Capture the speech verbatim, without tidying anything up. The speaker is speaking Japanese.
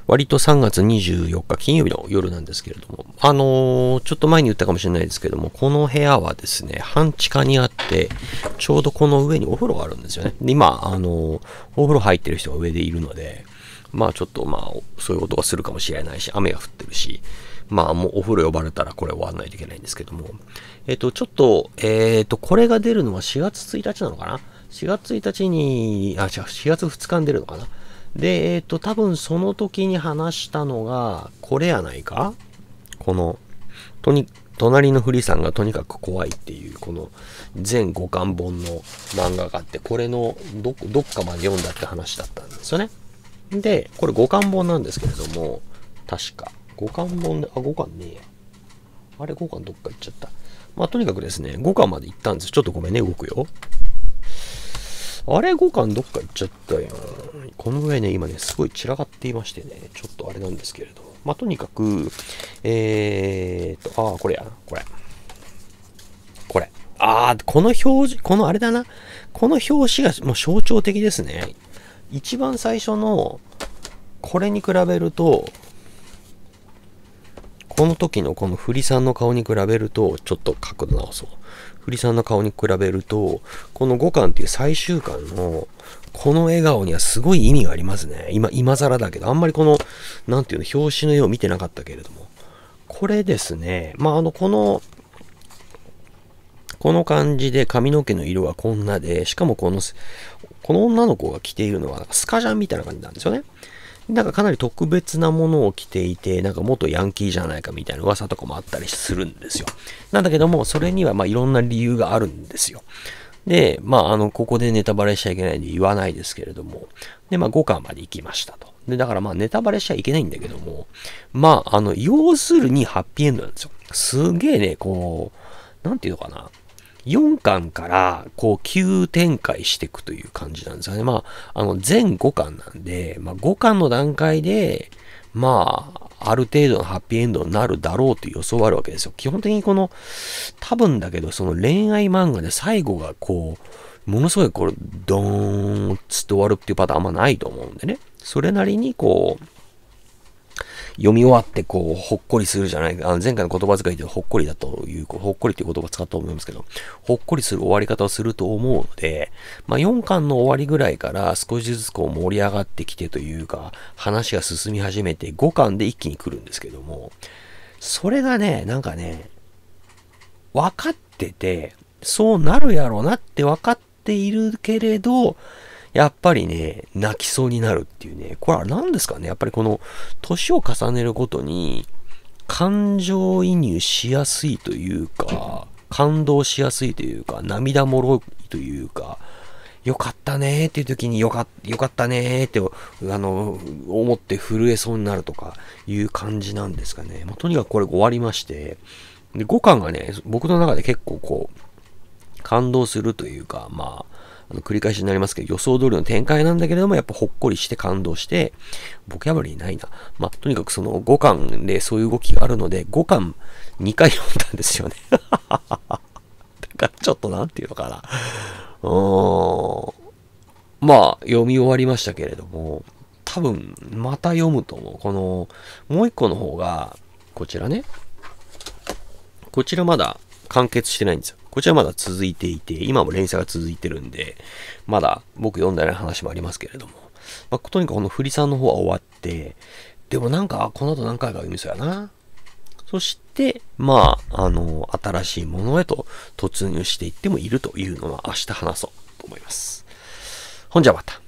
割とさんがつにじゅうよっか金曜日の夜なんですけれども、あのー、ちょっと前に言ったかもしれないですけども、この部屋はですね、半地下にあって、ちょうどこの上にお風呂があるんですよね。で、今、あのー、お風呂入ってる人が上でいるので、まあちょっとまあ、そういうことがするかもしれないし、雨が降ってるし、まあもうお風呂呼ばれたらこれ終わんないといけないんですけども、えっと、ちょっと、えっと、これが出るのはしがつついたちなのかな ?しがつついたちに、あ、違う、しがつふつかに出るのかなで、えっと、多分その時に話したのが、これやないかこの、とに、隣のフリさんがとにかく怖いっていう、この全ごかん本の漫画があって、これのど、どっかまで読んだって話だったんですよね。で、これごかん本なんですけれども、確か。ごかん本で、あ、ごかんねえや。あれごかんどっか行っちゃった。まあ、とにかくですね、ごかんまで行ったんです。ちょっとごめんね、動くよ。あれごかんどっか行っちゃったよ。このぐらいね、今ね、すごい散らかっていましてね、ちょっとあれなんですけれども。まあ、とにかく、えーと、ああ、これや、これ。これ。ああ、この表示、このあれだな。この表紙がもう象徴的ですね。一番最初の、これに比べると、この時のこのフリさんの顔に比べると、ちょっと角度直そう。フリさんの顔に比べると、このごかんっていう最終巻の、この笑顔にはすごい意味がありますね。今、今更だけど、あんまりこの、なんていうの、表紙の絵を見てなかったけれども。これですね、まあ、あの、この、この感じで髪の毛の色はこんなで、しかもこの、この女の子が着ているのはスカジャンみたいな感じなんですよね。なんかかなり特別なものを着ていて、なんか元ヤンキーじゃないかみたいな噂とかもあったりするんですよ。なんだけども、それにはまあいろんな理由があるんですよ。で、まああの、ここでネタバレしちゃいけないんで言わないですけれども、で、まあごかんまで行きましたと。で、だからまあネタバレしちゃいけないんだけども、まああの、要するにハッピーエンドなんですよ。すげえね、こう、なんていうのかな。よんかんから、こう、急展開していくという感じなんですよね。まあ、あの、全ごかんなんで、まあ、ごかんの段階で、まあ、ある程度のハッピーエンドになるだろうという予想はあるわけですよ。基本的にこの、多分だけど、その恋愛漫画で最後がこう、ものすごいこれ、ドーンつって終わるっていうパターンあんまないと思うんでね。それなりにこう、読み終わってこう、ほっこりするじゃない、あの前回の言葉遣いでほっこりだという、ほっこりっていう言葉使ったと思いますけど、ほっこりする終わり方をすると思うので、まあよんかんの終わりぐらいから少しずつこう盛り上がってきてというか、話が進み始めてごかんで一気に来るんですけども、それがね、なんかね、分かってて、そうなるやろうなって分かっているけれど、やっぱりね、泣きそうになるっていうね、これは何ですかね、やっぱりこの、年を重ねるごとに、感情移入しやすいというか、感動しやすいというか、涙もろいというか、よかったねーっていう時によか、よかったねーって、あの、思って震えそうになるとかいう感じなんですかね。まあ、とにかくこれ終わりまして、で、ごかんがね、僕の中で結構こう、感動するというか、まあ、あの繰り返しになりますけど、予想通りの展開なんだけれども、やっぱほっこりして感動して、ボキャブラリーないな。まあ、とにかくそのごかんでそういう動きがあるので、ごかんにかい読んだんですよね。だからちょっとなんていうのかな。うーん。まあ、読み終わりましたけれども、多分、また読むと思う。この、もう一個の方が、こちらね。こちらまだ完結してないんですよ。こちらまだ続いていて、今も連載が続いてるんで、まだ僕読んだような話もありますけれども、まあ、とにかくこのフリさんの方は終わって、でもなんか、この後何回か読みそうやな。そして、まあ、あの、新しいものへと突入していってもいるというのは明日話そうと思います。ほんじゃまた。